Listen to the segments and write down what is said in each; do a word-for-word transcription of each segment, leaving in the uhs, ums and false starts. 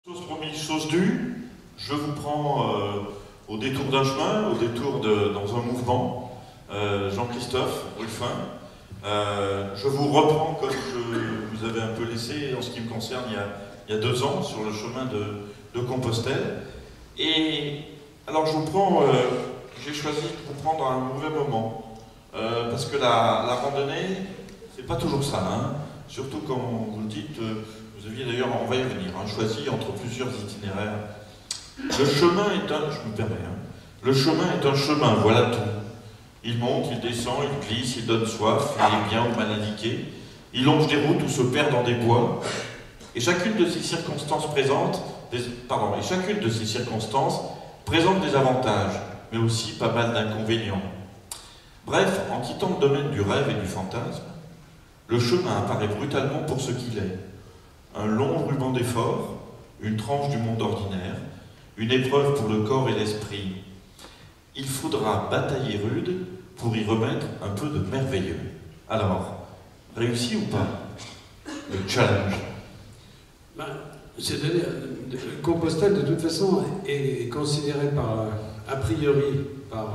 Chose promise, chose due, je vous prends euh, au détour d'un chemin, au détour de, dans un mouvement. Euh, Jean-Christophe Ruffin, euh, je vous reprends comme je vous avais un peu laissé en ce qui me concerne il y a, il y a deux ans sur le chemin de, de Compostelle. Et alors je vous prends, euh, j'ai choisi de vous prendre à un mauvais moment, euh, parce que la, la randonnée, c'est pas toujours ça, hein. Surtout quand vous le dites. Euh, Vous aviez d'ailleurs, on va y revenir, hein, choisi entre plusieurs itinéraires. Le chemin est un, je me permets, hein, le chemin est un chemin, voilà tout. Il monte, il descend, il glisse, il donne soif, il est bien ou mal indiqué. Il longe des routes ou se perd dans des bois. Et chacune de ces circonstances présente, des, pardon, et chacune de ces circonstances présente des avantages, mais aussi pas mal d'inconvénients. Bref, en quittant le domaine du rêve et du fantasme, le chemin apparaît brutalement pour ce qu'il est. Un long ruban d'effort, une tranche du monde ordinaire, une épreuve pour le corps et l'esprit. Il faudra batailler rude pour y remettre un peu de merveilleux. Alors, réussi ou pas le challenge? Ben, c'est-à-dire, Compostelle, de toute façon, est considéré par, a priori par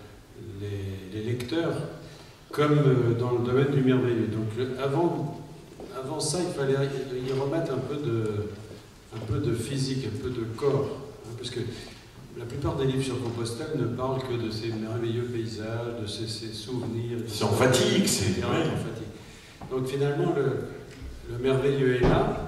les, les lecteurs comme dans le domaine du merveilleux. Donc, avant... Avant ça, il fallait y remettre un peu de, un peu de physique, un peu de corps. Hein, parce que la plupart des livres sur Compostelle ne parlent que de ces merveilleux paysages, de ces, ces souvenirs. C'est en fatigue, c'est vrai. En fatigue. Donc finalement, le, le merveilleux est là.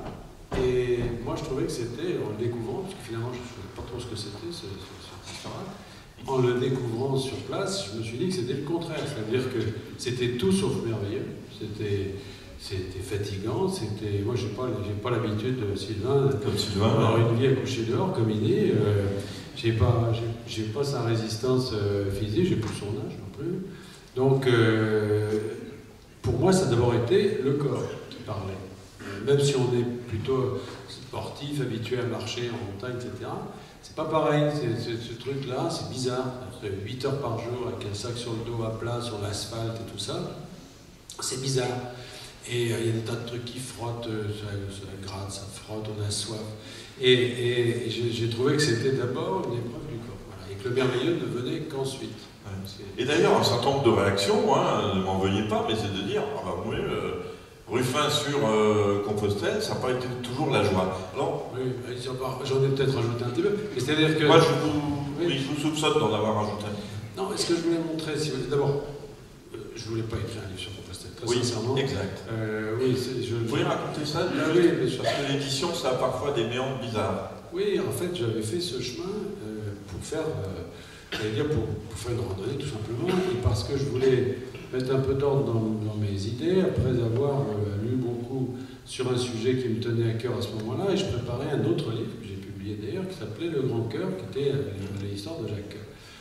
Et moi, je trouvais que c'était, en le découvrant, parce que finalement, je ne savais pas trop ce que c'était, ce, ce, ce histoire-là, en le découvrant sur place, je me suis dit que c'était le contraire. C'est-à-dire que c'était tout sauf merveilleux. C'était... C'était fatigant, c'était... Moi, je n'ai pas, pas l'habitude de Sylvain, comme Sylvain, avoir une vie à coucher dehors, comme il dit. Euh, je n'ai pas, j'ai, j'ai pas sa résistance euh, physique, j'ai plus son âge non plus. Donc, euh, pour moi, ça a d'abord été le corps qui parlait. Même si on est plutôt sportif, habitué à marcher en montagne, et cetera, c'est pas pareil. C'est, c'est, ce truc-là, c'est bizarre. Après huit heures par jour, avec un sac sur le dos à plat, sur l'asphalte et tout ça, c'est bizarre. Et il euh, y a des tas de trucs qui frottent, euh, ça, ça gratte, ça frotte, on a soif. Et, et, et j'ai, j'ai trouvé que c'était d'abord une épreuve du corps. Voilà, et que le merveilleux ne venait qu'ensuite. Ouais. Et d'ailleurs, un certain nombre de réactions, hein, ne m'en veuillez pas, mais c'est de dire, ah bah oui, euh, Ruffin sur euh, Compostelle, ça n'a pas été toujours la joie. Alors, oui, j'en ai peut-être rajouté un petit peu. C'est-à-dire que... Moi, je vous, oui. Oui, je vous soupçonne d'en avoir rajouté un petit peu. Non, est-ce que je voulais montrer, si vous... d'abord, euh, je ne voulais pas écrire un livre sur Compostelle, très oui, sincèrement. Exact. Euh, oui, je... Vous pouvez raconter ça? Ah, oui, mais je... Parce que l'édition, ça a parfois des méandres bizarres. Oui, en fait, j'avais fait ce chemin euh, pour faire, euh, j'allais dire pour, pour faire une randonnée, tout simplement, et parce que je voulais mettre un peu d'ordre dans, dans mes idées, après avoir euh, lu beaucoup sur un sujet qui me tenait à cœur à ce moment-là, et je préparais un autre livre, que j'ai publié d'ailleurs, qui s'appelait Le Grand Cœur, qui était euh, l'histoire de Jacques Coeur.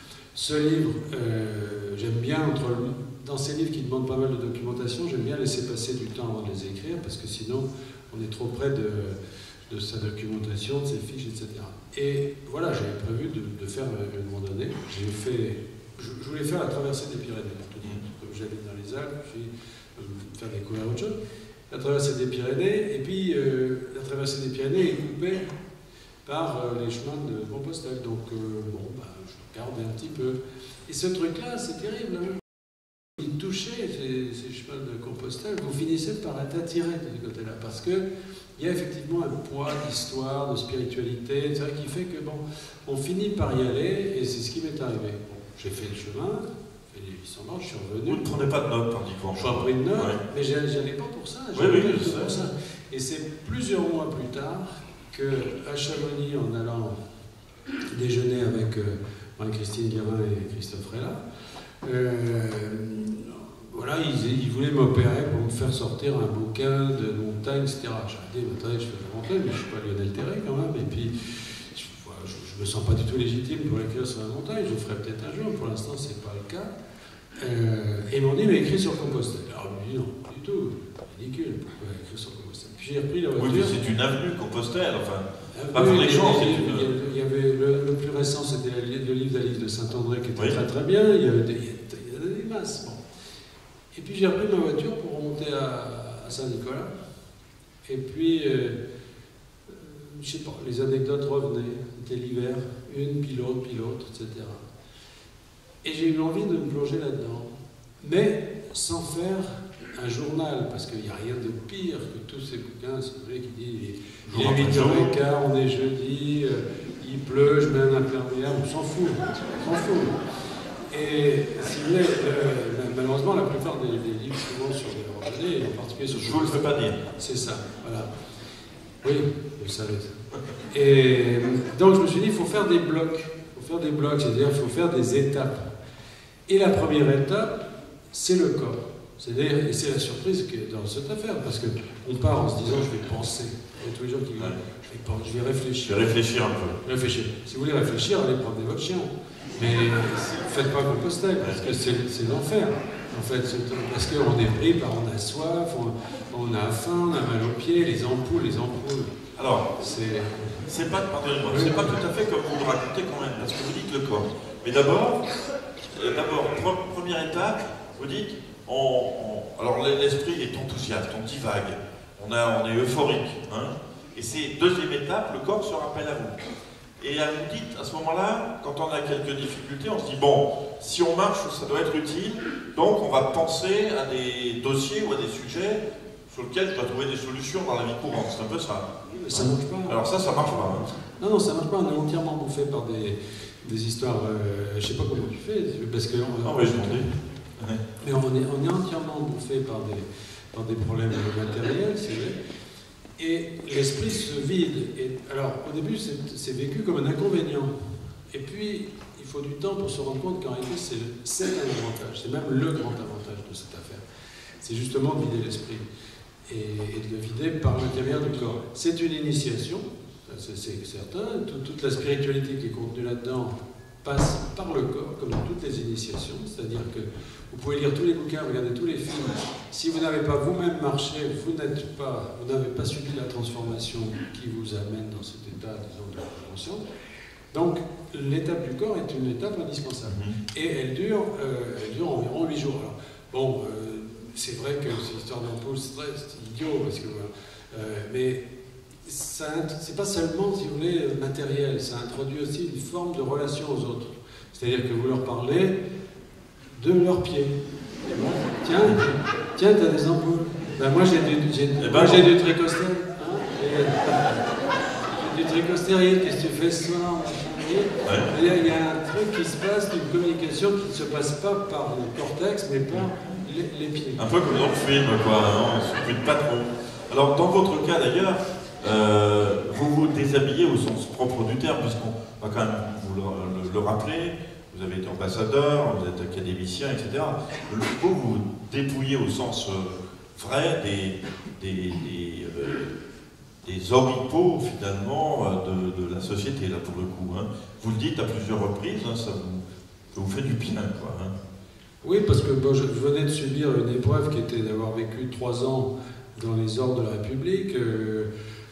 Ce livre, euh, j'aime bien, entre le, dans ces livres qui demandent pas mal de documentation, j'aime bien laisser passer du temps avant de les écrire, parce que sinon, on est trop près de, de sa documentation, de ses fiches, et cetera. Et voilà, j'avais prévu de, de faire une randonnée. J'ai fait, je, je voulais faire la traversée des Pyrénées, pour tout dire. Comme j'habite dans les Alpes, puis euh, faire découvrir autre chose. La traversée des Pyrénées, et puis euh, la traversée des Pyrénées est coupée par euh, les chemins de Compostelle. Donc, euh, bon, bah, je regardais un petit peu. Et ce truc-là, c'est terrible. Hein. Il touchait ces, ces chemins de Compostelle, vous finissez par être attiré de ce côté-là, parce qu'il y a effectivement un poids d'histoire, de spiritualité, c'est vrai qui fait que, bon, on finit par y aller, et c'est ce qui m'est arrivé. Bon, j'ai fait le chemin, j'ai fait les huit cents bornes, je suis revenu. Vous ne prenez pas de notes, tandis qu'on... Je n'ai pas pris de notes, ouais. Mais j'y allais pas pour ça. Oui, oui, je pour ça. Et c'est plusieurs mois plus tard qu'à Chamonix, en allant déjeuner avec euh, Marie-Christine Guérin et Christophe Rella, euh, voilà, ils, ils voulaient m'opérer pour me faire sortir un bouquin de montagne, et cetera. J'ai dit, attendez, je fais de la montagne, mais je ne suis pas Lionel Terray quand même. Et puis, je ne me sens pas du tout légitime pour écrire sur la montagne, je le ferai peut-être un jour, pour l'instant, ce n'est pas le cas. Euh, et ils m'ont dit, mais écris sur Compostelle. Alors, je me dis, non, pas du tout, ridicule, pourquoi écrire sur Compostelle? Puis j'ai repris la voiture. Oui, mais c'est une avenue, Compostelle, enfin. Ah, pas pour les gens, c'est une... Il y avait le, le plus récent, c'était le livre d'Alice de Saint-André qui était oui. très très bien. Il y avait des, il y avait des masses. Bon. Et puis j'ai repris ma voiture pour remonter à, à Saint-Nicolas. Et puis euh, je sais pas, les anecdotes revenaient, c'était l'hiver, une, puis l'autre, puis l'autre, et cetera. Et j'ai eu envie de me plonger là-dedans, mais sans faire un journal, parce qu'il n'y a rien de pire que tous ces bouquins, si vous voulez, qui disent il est huit heures quinze, on est jeudi, euh, il pleut, je mets un imperméable, on s'en fout, on s'en fout. Et si vous voulez, euh, malheureusement, la plupart des, des livres souvent sur les randonnées, en particulier sur... Je vous le fais pas dire. C'est ça, voilà. Oui, vous savez ça. Et donc je me suis dit, il faut faire des blocs. Il faut faire des blocs, c'est-à-dire il faut faire des étapes. Et la première étape, c'est le corps. C'est-à-dire, et c'est la surprise que dans cette affaire, parce qu'on part en se disant, je vais penser. Il y a tous les gens qui disent, je vais penser, je vais réfléchir. Je vais réfléchir un peu. Réfléchir. Si vous voulez réfléchir, allez promener votre chien. Mais ne faites pas Compostelle, parce que c'est l'enfer. En fait, parce qu'on est pris par, on a soif, on, on a faim, on a mal aux pieds, les ampoules, les ampoules. Alors, c'est pas, pardonnez-moi, oui. c'est pas tout à fait comme vous le racontez quand même, parce que vous dites le corps. Mais d'abord, euh, d'abord, première étape, vous dites, on, on, alors l'esprit est enthousiaste, on divague, on, a, on est euphorique, hein, et c'est deuxième étape, le corps se rappelle à vous. Et vous dites, à ce moment-là, quand on a quelques difficultés, on se dit, bon, si on marche, ça doit être utile, donc on va penser à des dossiers ou à des sujets sur lesquels je dois trouver des solutions dans la vie courante. C'est un peu ça. Ça marche pas. Alors ça, ça marche pas. Hein. Non, non, ça marche pas. On est entièrement bouffé par des, des histoires, euh, je sais pas comment tu fais, parce que... On, non, mais je m'en dis. Ouais. Mais on est, on est entièrement bouffé par des, par des problèmes matériels, c'est vrai. Et l'esprit se vide. Et alors, au début, c'est vécu comme un inconvénient. Et puis, il faut du temps pour se rendre compte qu'en réalité, c'est un avantage. C'est même le grand avantage de cette affaire. C'est justement de vider l'esprit. Et, et de le vider par l'intérieur du corps. C'est une initiation, c'est certain. Tout, toute la spiritualité qui est contenue là-dedans passe par le corps, comme dans toutes les initiations. C'est-à-dire que vous pouvez lire tous les bouquins, regarder tous les films. Si vous n'avez pas vous-même marché, vous n'êtes pas, vous n'avez pas subi la transformation qui vous amène dans cet état, disons, de conscience. Donc, l'étape du corps est une étape indispensable. Mm-hmm. Et elle dure, euh, elle dure environ huit jours. Alors, bon, euh, c'est vrai que cette histoire d'ampoule, c'est idiot, parce que, euh, mais c'est pas seulement, si vous voulez, matériel, ça introduit aussi une forme de relation aux autres. C'est-à-dire que vous leur parlez de leurs pieds. Tiens, tiens, t'as des ampoules. Ben moi j'ai du, eh ben du tricostérite. Hein, j'ai du tricostérite, qu'est-ce que tu fais ce soir? Ouais. Il y a un truc qui se passe, une communication qui ne se passe pas par le cortex, mais par les, les pieds. Un peu comme dans le film, quoi, hein, on ne s'occupe pas trop. Alors dans votre cas d'ailleurs, euh, vous vous déshabillez au sens propre du terme, puisqu'on va quand même vous le, le, le rappeler. Vous avez été ambassadeur, vous êtes académicien, et cetera. Vous vous dépouillez au sens euh, vrai des, des, des, euh, des oripeaux, finalement, euh, de, de la société, là, pour le coup. Hein. Vous le dites à plusieurs reprises, hein, ça, vous, ça vous fait du bien, quoi. Hein. Oui, parce que bon, je venais de subir une épreuve qui était d'avoir vécu trois ans dans les ordres de la République. Euh,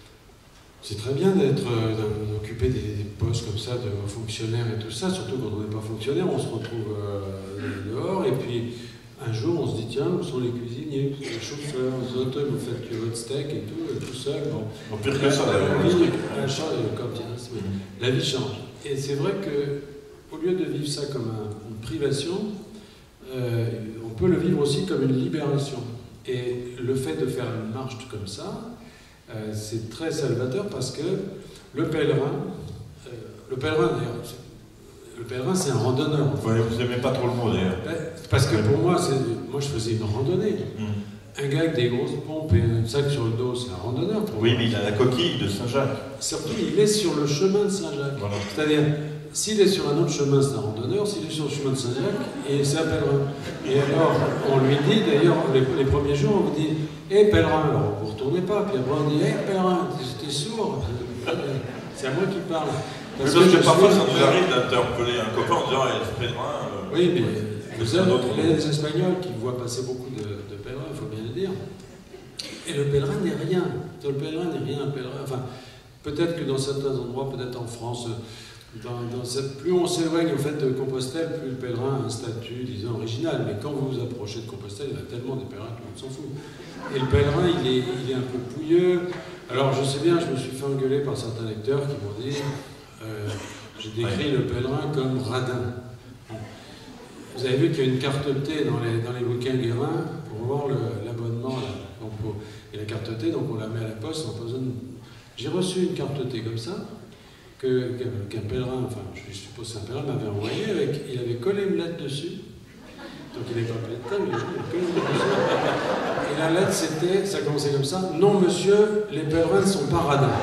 C'est très bien d'être, euh, d'occuper des, des postes comme ça de fonctionnaires et tout ça, surtout quand on n'est pas fonctionnaire, on se retrouve euh, dehors et puis un jour on se dit tiens, où sont les cuisiniers, les chauffeurs, les autres, vous faites que votre steak et tout, et tout seul. Bon. On peut dire ça, la, vie, la, comme, la vie change. Et c'est vrai qu'au lieu de vivre ça comme un, une privation, euh, on peut le vivre aussi comme une libération. Et le fait de faire une marche comme ça, Euh, c'est très salvateur parce que le pèlerin, euh, le pèlerin d'ailleurs, le pèlerin c'est un randonneur. Ouais, vous n'aimez pas trop le mot d'ailleurs. Parce que pour moi, moi je faisais une randonnée. Mm. Un gars avec des grosses pompes et un sac sur le dos, c'est un randonneur. Pour oui, moi. mais il a la coquille de Saint-Jacques. Surtout, il est sur le chemin de Saint-Jacques. Voilà. C'est-à-dire, s'il est sur un autre chemin, c'est un randonneur. S'il est sur le chemin de Saint-Jacques, c'est un pèlerin. Et alors, on lui dit, d'ailleurs, les, les premiers jours, on vous dit hé hey, pèlerin, alors vous ne retournez pas, puis après on dit hé hey, pèlerin, j'étais sourd, c'est à moi qui parle. Parce, parce que, que parfois ça nous arrive d'interpeller un copain en disant hé hey, pèlerin. Euh, oui, mais vous avez les Espagnols qui voient passer beaucoup de, de pèlerins, il faut bien le dire. Et le pèlerin n'est rien, le pèlerin n'est rien, un pèlerin. Enfin, peut-être que dans certains endroits, peut-être en France, Dans, dans cette, plus on s'éloigne au fait de Compostelle, plus le pèlerin a un statut, disons, original. Mais quand vous vous approchez de Compostelle, il y a tellement des pèlerins que tout le monde s'en fout. Et le pèlerin, il est, il est un peu pouilleux. Alors je sais bien, je me suis fait engueuler par certains lecteurs qui m'ont dit euh, j'ai décrit ouais. le pèlerin comme radin. Vous avez vu qu'il y a une carte T dans les, dans les bouquins Guérin pour voir l'abonnement. Et la carte T, donc on la met à la poste, on besoin de... J'ai reçu une carte T comme ça, qu'un qu pèlerin, enfin je suppose que c'est un pèlerin, m'avait envoyé, avec, il avait collé une lettre dessus. Donc il n'est pas plein de temps, mais il a collé une lettre dessus. Et la lettre c'était, ça commençait comme ça, non monsieur, les pèlerins ne sont pas radins.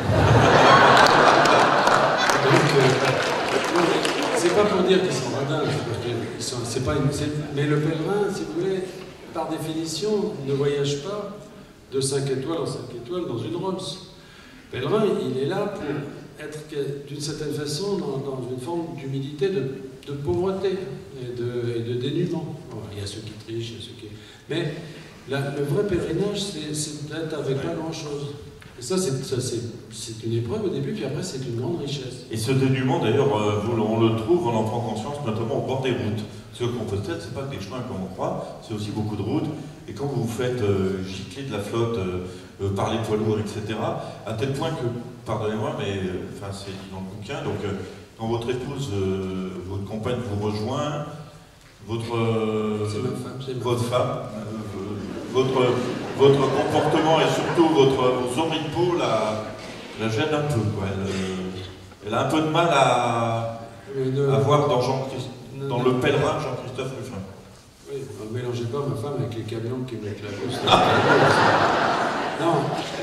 Donc, euh, c'est pas pour dire qu'ils sont radins, c'est pas une, mais le pèlerin, si vous voulez, par définition, ne voyage pas de cinq étoiles en cinq étoiles dans une Rolls. Pèlerin, il est là pour être d'une certaine façon dans, dans une forme d'humilité, de, de pauvreté et de, et de dénuement. Bon, il y a ceux qui trichent, il y a ceux qui... Mais la, le vrai pèlerinage, c'est d'être avec pas grand-chose. Et ça, c'est une épreuve au début, puis après, c'est une grande richesse. Et ce dénuement, d'ailleurs, euh, on le trouve, on en prend conscience, notamment au bord des routes. Ce qu'on peut peut-être, c'est pas que des chemins comme on croit, c'est aussi beaucoup de routes. Et quand vous vous faites euh, gicler de la flotte euh, euh, par les poids lourds, et cetera, à tel point que, pardonnez-moi, mais euh, enfin, c'est dit dans le bouquin, donc euh, quand votre épouse, euh, votre compagne vous rejoint, votre, euh, femme, votre femme, euh, votre, votre comportement et surtout votre, vos oreilles de peau la, la gêne un peu, quoi. Elle, elle a un peu de mal à, de... à voir dans Jean-Christophe. Dans le pèlerin Jean-Christophe Ruffin. Oui, ne mélangez pas ma femme avec les camions qui mettent la poste. Non,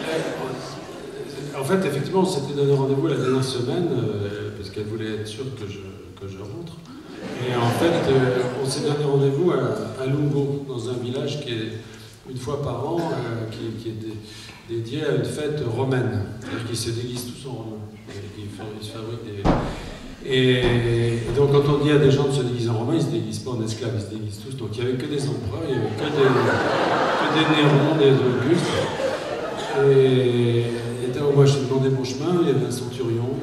en fait, effectivement, on s'était donné rendez-vous la dernière semaine, euh, parce qu'elle voulait être sûre que je, que je rentre. Et en fait, euh, on s'est donné rendez-vous à, à Lungo, dans un village qui est, une fois par an, euh, qui, qui est dé, dédié à une fête romaine, c'est-à-dire qu'ils se déguisent tous en romain. Ils, ils se fabriquent des... Et donc quand on dit à des gens de se déguiser en romain, ils ne se déguisent pas en esclaves, ils se déguisent tous. Donc il n'y avait que des empereurs, il n'y avait que des, que des Nérons, des Augustes. Et, et donc moi j'ai demandé mon chemin, il y avait un centurion.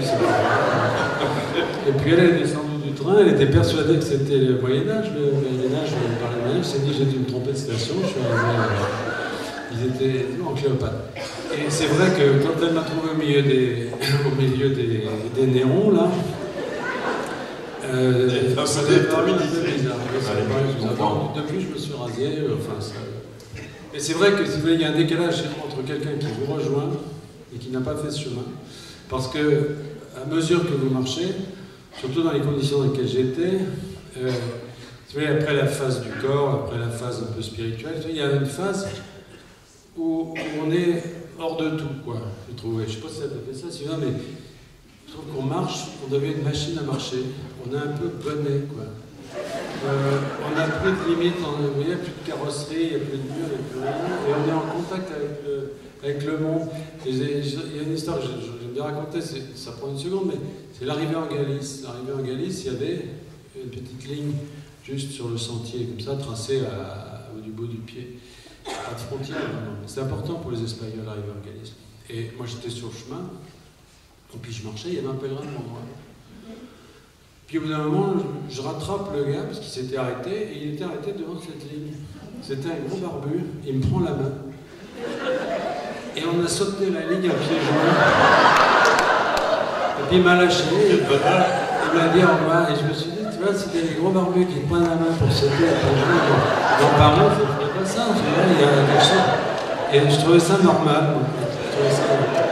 Et puis elle est descendue du train, elle était persuadée que c'était le Moyen-Âge. Le Moyen-Âge, par le Moyen-Âge, s'est dit j'ai dû me tromper de station, je suis arrivé à... Ils étaient en Cléopâtre. Et c'est vrai que quand elle m'a trouvé au milieu des, au milieu des, des Nérons, là, euh, ça avait paru un peu bizarre. Depuis, je me suis rasé. Enfin, ça... Et c'est vrai que si vous voulez, il y a un décalage entre quelqu'un qui vous rejoint et qui n'a pas fait ce chemin. Parce que, à mesure que vous marchez, surtout dans les conditions dans lesquelles j'étais, euh, vous voyez, après la phase du corps, après la phase un peu spirituelle, il y a une phase où on est hors de tout, quoi, je trouvais. Je ne sais pas si ça t'a fait ça, Sylvain, mais je trouve qu'on marche, on devient une machine à marcher, on est un peu bonnet, quoi. Euh, on n'a plus de limites, il n'y a plus de carrosserie, il n'y a plus de mur, il n'y a plus rien, et on est en contact avec le, avec le monde. Il y a une histoire que j'aime bien raconter, ça prend une seconde, mais c'est l'arrivée en Galice. L'arrivée en Galice, il y avait une petite ligne juste sur le sentier, comme ça, tracée à, à, du bout du pied. Pas de frontière, c'est important pour les Espagnols d'arriver en Galice. Et moi j'étais sur le chemin, et puis je marchais, il y avait un pèlerin devant moi. Puis au bout d'un moment, je, je rattrape le gars, parce qu'il s'était arrêté, et il était arrêté devant cette ligne. C'était un gros barbu, il me prend la main. Et on a sauté la ligne à pieds joints. Et puis il m'a lâché, il m'a dit au revoir, et je me suis dit, tu vois, c'était les gros barbus qui prennent la main pour sauter à pieds joints. Bon, par contre, il ne pas ça, tu vois, il y a quelque chose. Et je trouvais ça normal. Moi. Je trouvais ça normal.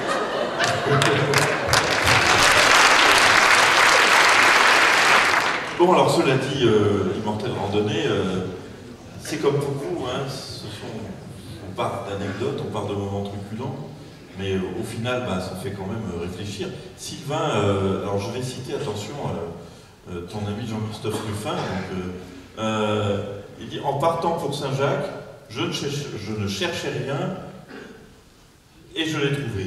Bon, alors cela dit, euh, l'immortelle randonnée, euh, c'est comme pour vous, hein, ce sont, on part d'anecdotes, on part de moments truculents, mais euh, au final, bah, ça fait quand même euh, réfléchir. Sylvain, euh, alors je vais citer, attention, euh, euh, ton ami Jean-Christophe Ruffin, donc, euh, euh, il dit « En partant pour Saint-Jacques, je, je ne cherchais rien et je l'ai trouvé. »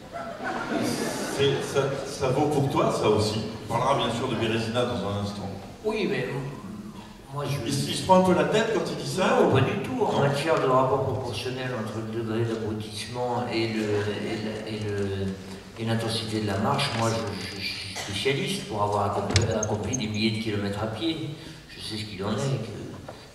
Ça, ça vaut pour toi, ça aussi. On parlera bien sûr de Bérésina dans un instant. Oui, mais moi je... Il, il se prend un peu la tête quand il dit ça? Non, pas du tout. En matière de rapport proportionnel entre le degré d'abrutissement et l'intensité de la marche, moi je, je, je suis spécialiste pour avoir accompli, accompli des milliers de kilomètres à pied. Je sais ce qu'il en est. Que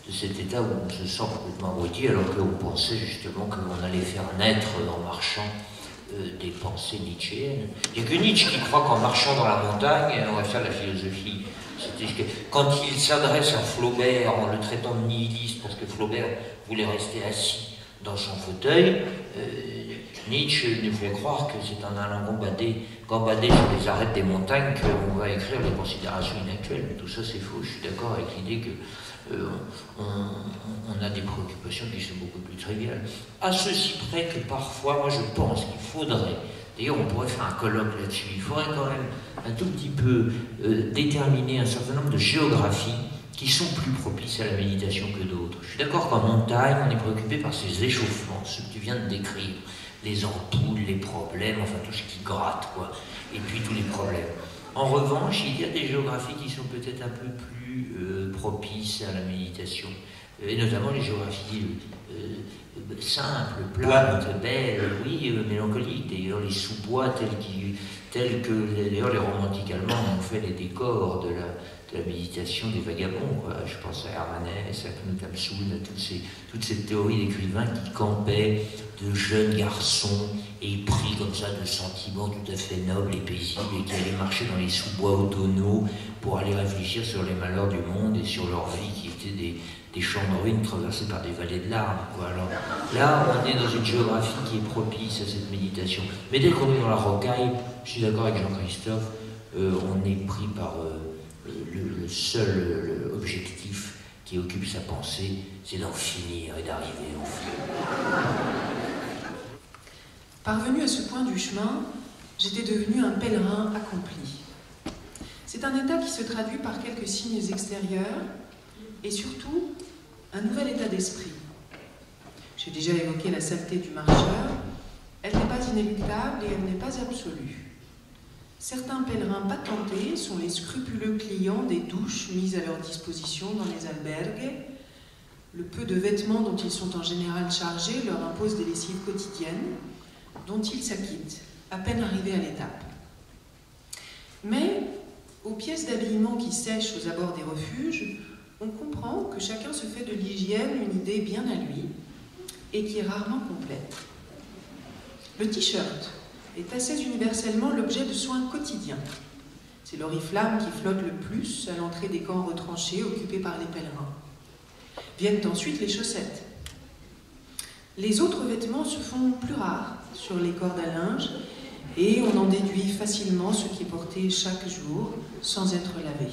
de cet état où on se sent complètement abruti, alors qu'on pensait justement qu'on allait faire naître en marchant euh, des pensées nietzschéennes. Il n'y a que Nietzsche qui croit qu'en marchant dans la montagne, on va faire la philosophie. Quand il s'adresse à Flaubert en le traitant de nihiliste, parce que Flaubert voulait rester assis dans son fauteuil, euh, Nietzsche nous fait croire que c'est en allant gambader, gambader sur les arêtes des montagnes qu'on va écrire les considérations inactuelles. Mais tout ça c'est faux, je suis d'accord avec l'idée que euh, on, on a des préoccupations qui sont beaucoup plus triviales. À ceci près que parfois, moi je pense qu'il faudrait, d'ailleurs on pourrait faire un colloque là-dessus, il faudrait quand même un tout petit peu euh, déterminer un certain nombre de géographies qui sont plus propices à la méditation que d'autres. Je suis d'accord qu'en montagne, on est préoccupé par ces échauffements, ce que tu viens de décrire, les ampoules, les problèmes, enfin tout ce qui gratte, quoi, et puis tous les problèmes. En revanche, il y a des géographies qui sont peut-être un peu plus euh, propices à la méditation, et notamment les géographies euh, simples, plates, belles, oui, euh, mélancoliques. D'ailleurs, les sous-bois tels, qui, tels que d'ailleurs les romantiques allemands ont fait les décors de la, de la méditation des vagabonds, quoi. Je pense à Hermanès, à Knut Hamsun, à toutes ces, toute cette théorie d'écrivains qui campaient de jeunes garçons épris comme ça de sentiments tout à fait nobles et paisibles et qui allaient marcher dans les sous-bois automnaux pour aller réfléchir sur les malheurs du monde et sur leur vie qui étaient des, des champs de ruines traversés par des vallées de larmes, quoi. Alors là, on est dans une géographie qui est propice à cette méditation. Mais dès qu'on est dans la rocaille, je suis d'accord avec Jean-Christophe, euh, on est pris par euh, le, le seul le objectif qui occupe sa pensée, c'est d'en finir et d'arriver en finir. Parvenu à ce point du chemin, j'étais devenu un pèlerin accompli. C'est un état qui se traduit par quelques signes extérieurs et surtout un nouvel état d'esprit. J'ai déjà évoqué la saleté du marcheur. Elle n'est pas inéluctable et elle n'est pas absolue. Certains pèlerins patentés sont les scrupuleux clients des douches mises à leur disposition dans les albergues. Le peu de vêtements dont ils sont en général chargés leur impose des lessives quotidiennes, dont ils s'acquittent, à peine arrivés à l'étape. Mais, aux pièces d'habillement qui sèchent aux abords des refuges, on comprend que chacun se fait de l'hygiène une idée bien à lui, et qui est rarement complète. Le t-shirt est assez universellement l'objet de soins quotidiens. C'est l'oriflamme qui flotte le plus à l'entrée des camps retranchés occupés par les pèlerins. Viennent ensuite les chaussettes. Les autres vêtements se font plus rares sur les cordes à linge et on en déduit facilement ce qui est porté chaque jour sans être lavé.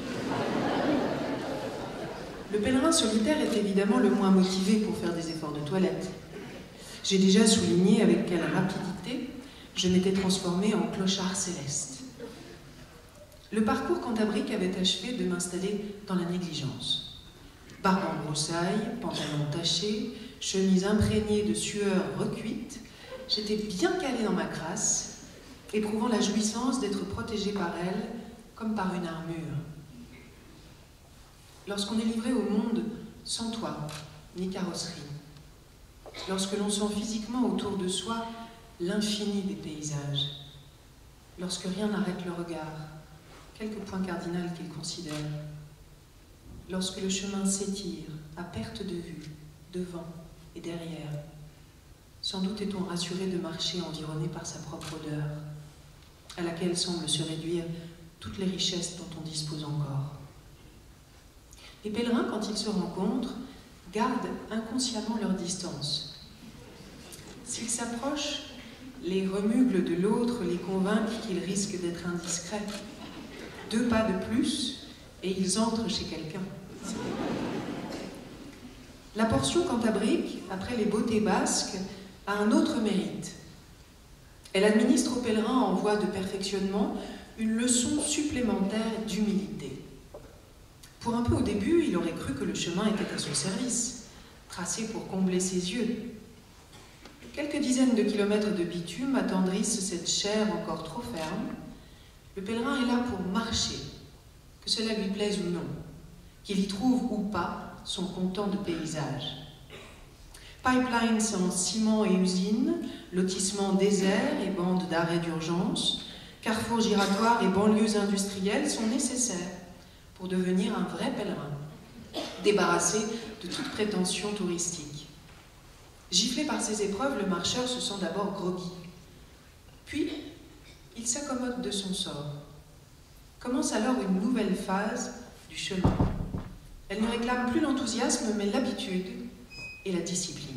Le pèlerin solitaire est évidemment le moins motivé pour faire des efforts de toilette. J'ai déjà souligné avec quelle rapidité je m'étais transformée en clochard céleste. Le parcours cantabrique avait achevé de m'installer dans la négligence. Barbe en broussailles, pantalon taché, chemise imprégnée de sueur recuite, j'étais bien calée dans ma crasse, éprouvant la jouissance d'être protégée par elle comme par une armure. Lorsqu'on est livré au monde sans toit ni carrosserie, lorsque l'on sent physiquement autour de soi l'infini des paysages, lorsque rien n'arrête le regard, quelque point cardinal qu'il considère, lorsque le chemin s'étire à perte de vue, devant et derrière, sans doute est-on rassuré de marcher environné par sa propre odeur, à laquelle semblent se réduire toutes les richesses dont on dispose encore. Les pèlerins, quand ils se rencontrent, gardent inconsciemment leur distance. S'ils s'approchent, les remugles de l'autre les convainquent qu'ils risquent d'être indiscrets. Deux pas de plus, et ils entrent chez quelqu'un. La portion cantabrique, après les beautés basques, a un autre mérite. Elle administre aux pèlerins en voie de perfectionnement une leçon supplémentaire d'humilité. Pour un peu au début, il aurait cru que le chemin était à son service, tracé pour combler ses yeux. Quelques dizaines de kilomètres de bitume attendrissent cette chair encore trop ferme. Le pèlerin est là pour marcher, que cela lui plaise ou non, qu'il y trouve ou pas son content de paysage. Pipelines en ciment et usines, lotissements déserts et bandes d'arrêt d'urgence, carrefours giratoires et banlieues industrielles sont nécessaires pour devenir un vrai pèlerin. débarrassé de toute prétention touristique. Giflé par ces épreuves, le marcheur se sent d'abord groggy. Puis, il s'accommode de son sort. Commence alors une nouvelle phase du chemin. Elle ne réclame plus l'enthousiasme, mais l'habitude et la discipline.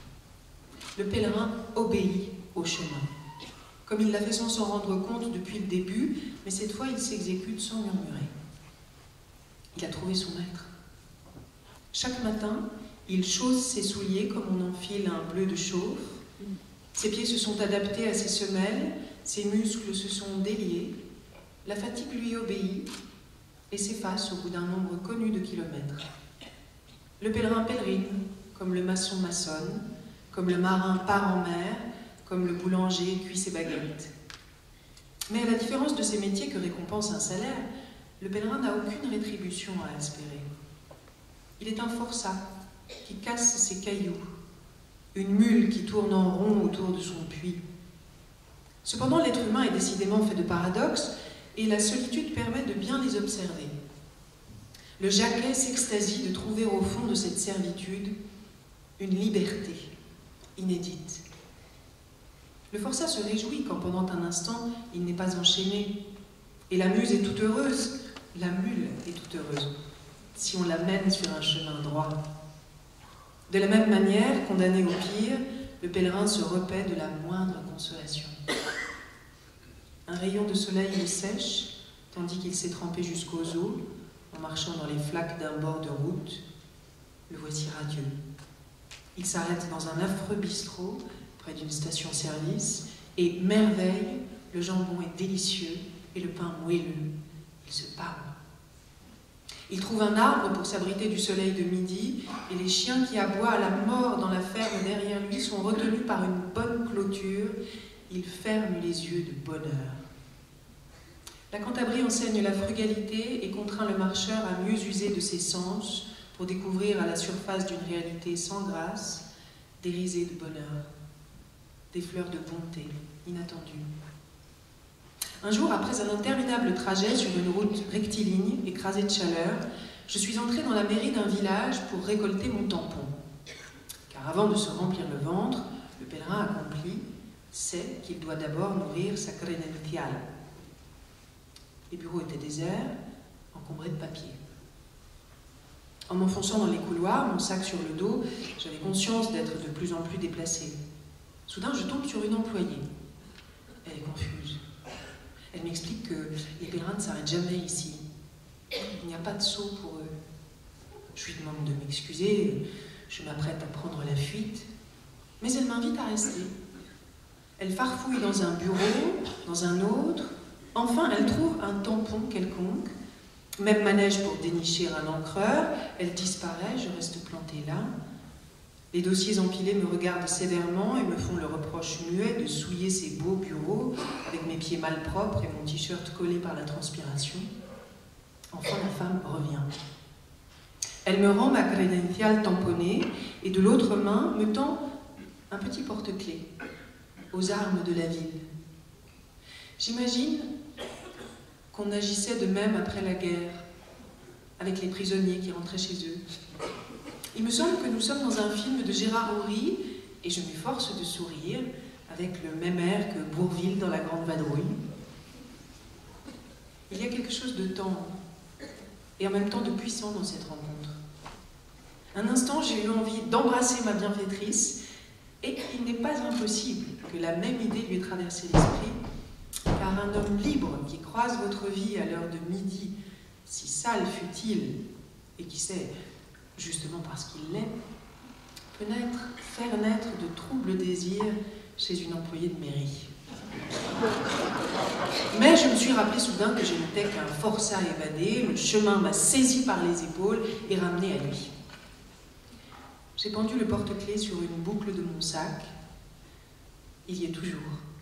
Le pèlerin obéit au chemin, comme il l'a fait sans s'en rendre compte depuis le début, mais cette fois il s'exécute sans murmurer. Il a trouvé son maître. Chaque matin, il chausse ses souliers comme on enfile un bleu de chauffe. Ses pieds se sont adaptés à ses semelles, ses muscles se sont déliés. La fatigue lui obéit et s'efface au bout d'un nombre connu de kilomètres. Le pèlerin pèlerine, comme le maçon maçonne, comme le marin part en mer, comme le boulanger cuit ses baguettes. Mais à la différence de ces métiers que récompense un salaire, le pèlerin n'a aucune rétribution à espérer. Il est un forçat qui casse ses cailloux, une mule qui tourne en rond autour de son puits. Cependant, l'être humain est décidément fait de paradoxes, et la solitude permet de bien les observer. Le Jacquet s'extasie de trouver au fond de cette servitude une liberté inédite. Le forçat se réjouit quand pendant un instant il n'est pas enchaîné. Et la muse est toute heureuse, la mule est toute heureuse, si on la mène sur un chemin droit. De la même manière, condamné au pire, le pèlerin se repaît de la moindre consolation. Un rayon de soleil le sèche, tandis qu'il s'est trempé jusqu'aux os, en marchant dans les flaques d'un bord de route. Le voici radieux. Il s'arrête dans un affreux bistrot, près d'une station-service, et merveille, le jambon est délicieux et le pain moelleux. Il se parle. Il trouve un arbre pour s'abriter du soleil de midi, et les chiens qui aboient à la mort dans la ferme derrière lui sont retenus par une bonne clôture. Il ferme les yeux de bonheur. La Cantabrie enseigne la frugalité et contraint le marcheur à mieux user de ses sens pour découvrir à la surface d'une réalité sans grâce des risées de bonheur, des fleurs de bonté inattendues. Un jour, après un interminable trajet sur une route rectiligne, écrasée de chaleur, je suis entrée dans la mairie d'un village pour récolter mon tampon. Car avant de se remplir le ventre, le pèlerin accompli sait qu'il doit d'abord nourrir sa credencial. Les bureaux étaient déserts, encombrés de papier. En m'enfonçant dans les couloirs, mon sac sur le dos, j'avais conscience d'être de plus en plus déplacée. Soudain, je tombe sur une employée. Elle est confuse. Elle m'explique que les pèlerins ne s'arrêtent jamais ici. Il n'y a pas de saut pour eux. Je lui demande de m'excuser, je m'apprête à prendre la fuite, mais elle m'invite à rester. Elle farfouille dans un bureau, dans un autre. Enfin, elle trouve un tampon quelconque. Même manège pour dénicher un encreur. Elle disparaît, je reste plantée là. Les dossiers empilés me regardent sévèrement et me font le reproche muet de souiller ces beaux bureaux avec mes pieds malpropres et mon t-shirt collé par la transpiration. Enfin, la femme revient. Elle me rend ma credencial tamponnée et de l'autre main me tend un petit porte-clés aux armes de la ville. J'imagine qu'on agissait de même après la guerre, avec les prisonniers qui rentraient chez eux. Il me semble que nous sommes dans un film de Gérard Houry, et je m'efforce de sourire, avec le même air que Bourvil dans La Grande Vadrouille. Il y a quelque chose de tendre, et en même temps de puissant dans cette rencontre. Un instant, j'ai eu envie d'embrasser ma bienfaitrice, et il n'est pas impossible que la même idée lui ait traversé l'esprit, car un homme libre qui croise votre vie à l'heure de midi, si sale fut-il, et qui sait, justement parce qu'il l'est, peut naître, faire naître de troubles désirs chez une employée de mairie. Mais je me suis rappelé soudain que je n'étais qu'un forçat évadé, le chemin m'a saisi par les épaules et ramené à lui. J'ai pendu le porte-clés sur une boucle de mon sac, il y est toujours.